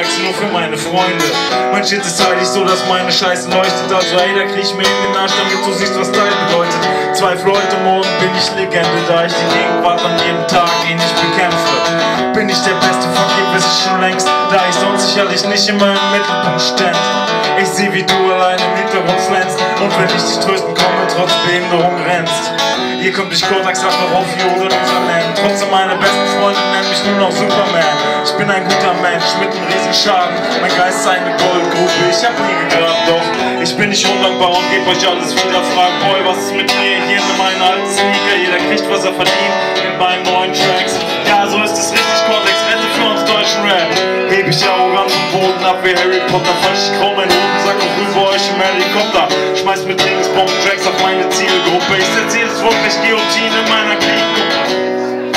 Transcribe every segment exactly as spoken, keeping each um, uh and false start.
Tracks nur für meine Freunde. Mein Shit ist eigentlich so, dass meine Scheiße leuchtet. Also ey, da krieg ich mir in den Arsch, damit du siehst, was Teil bedeutet. Zwölf Leute, morgen bin ich Legende, da ich die Gegenwart an jedem Tag ihn nicht bekämpfe. Bin ich der Beste von dir, weiß ich schon längst, da ich sonst sicherlich nicht immer im Mittelpunkt ständ. Ich seh, wie du allein im Hintergrund flänzt und wenn ich dich trösten komme, trotz Behinderung rennst. Hier kommt dich Kodak, sag noch auf Jode und vernennen. Trotzdem meine besten Freunde nennen mich nur noch Superman. Ich bin ein guter Mensch mit einem riesen Schaden. Mein Geist ist eine Goldgrube, ich hab nie gegraben, doch ich bin nicht undankbar und geb euch alles wieder. Frag, boy, was ist mit mir? Hier in meinen alten Sneaker, jeder kriegt, was er verdient in meinen neuen Tracks. Ja, so ist es richtig, Kontext, Rente für uns deutschen Rap. Heb ich arrogant vom Boden ab wie Harry Potter, falsch ich kaum meinen Hodensack und rüber euch im Helikopter. Schmeiß mit Trainingsbomben-Tracks auf meine Zielgruppe. Ich setz jedes Wort gleich Guillotine in meiner Gliedgruppe.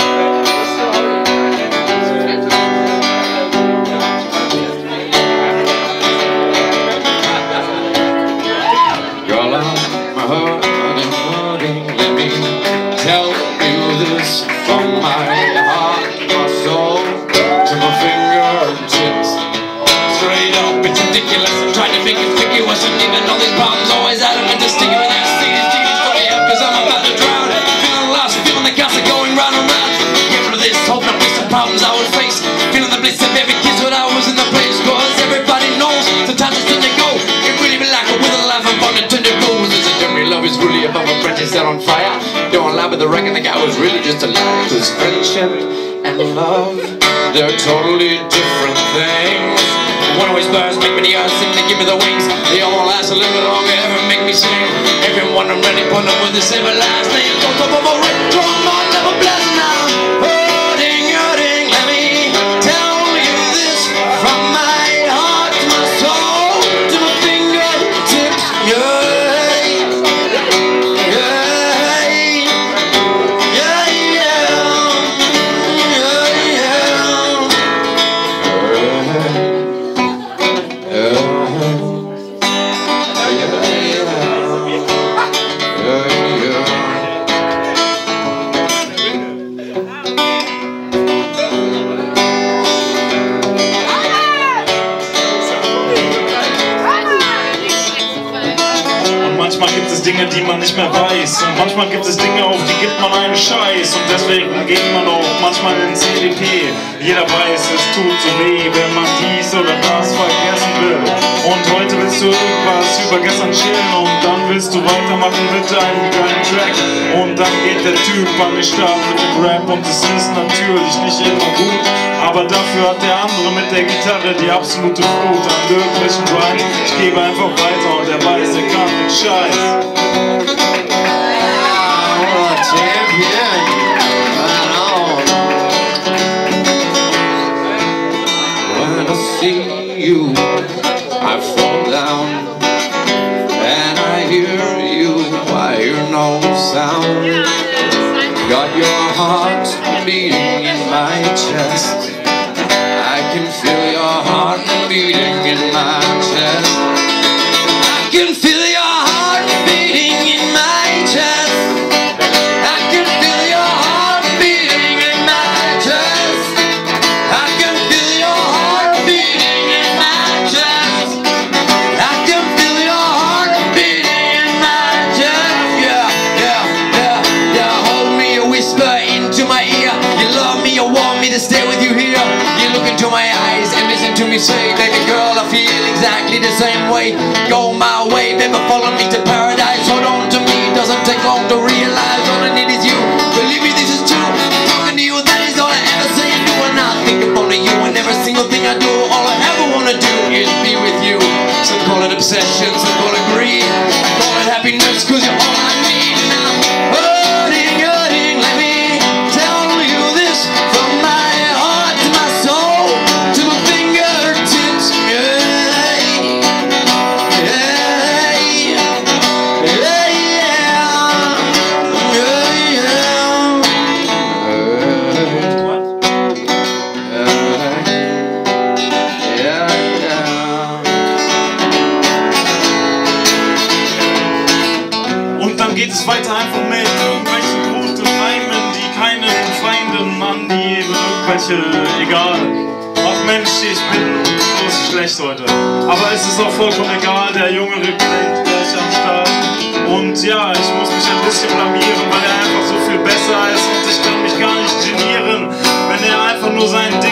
From my heart, my soul, to my fingertips. Straight up, it's ridiculous. I'm trying to make it sticky. Wasn't even all these problems always adamant to stick with that sticky, sticky, sticky up, cause I'm about to drown. Feeling lost, feeling the gas are going round and round. Get rid of this, hoping to face the problems I would face. Feeling the bliss of every kiss when I was in the place. Cause everybody knows, sometimes it's when you go. It really be like a with a laugh and fun and tender roses. And Jeremy love is really above a apprentice set on fire. Don't lie, but the reckon the guy was really just a liar. Cause friendship and love, they're totally different things. One always burns, make me the earth sing, they give me the wings. They all won't last a little bit longer, ever make me sing. Everyone I'm ready, put them with the same last name. Go top of a red drum, I'll never bless now. Hurting, hurting, let me tell you this. From my heart to my soul, to my fingertips, yeah. Manchmal gibt es Dinge, die man nicht mehr weiß. Und manchmal gibt es Dinge, auf die gibt man einen Scheiß. Und deswegen geht man auch manchmal ins E D P. Jeder weiß, es tut so weh, wenn man dies oder das vergessen will. Und heute willst du irgendwas über gestern chillen. Und dann willst du weitermachen mit deinem geilen Track. Und dann geht der Typ an den Start mit dem Rap. Und es ist natürlich nicht immer gut. Aber dafür hat der andere mit der Gitarre die absolute Flut an irgendwelchen Rhymes. Ich gebe einfach weiter und er weiß, er kann den Scheiß. When I see you, I fall down, and I hear you, I hear no sound. Got your heart beating in my chest. I can feel your heart beating in my chest. I can feel your heart beating in my chest. I can feel your heart beating in my chest. I can feel your heart beating in my chest. I can feel your heart beating in my chest. Yeah, yeah, yeah, yeah. Hold me, you whisper into my ear. You love me, you want me to stay with you here. You look into my eyes and listen to me say, baby girl, I feel exactly the same way. Go my way, baby, follow me to paradise. Hold on to me, doesn't take long to realize. All I need is you, believe me, this is true. Talking to you, that is all I ever say and do. And I think of only you and every single thing I do. All I ever wanna do is be with you. Some call it obsession, some call it greed, call it happiness, cause you're all I need. Now, hurting, hurting, let me tell you this. From my heart to my soul, to my fingertips, yeah. Geht es weiter einfach mit irgendwelchen guten Reimen, die keine Feinde an die irgendwelche, egal. Ach Mensch, ich bin so schlecht heute. Aber es ist auch vollkommen egal, der Junge Repräsent gleich am Start. Und ja, ich muss mich ein bisschen blamieren, weil er einfach so viel besser ist und ich kann mich gar nicht genieren, wenn er einfach nur sein Ding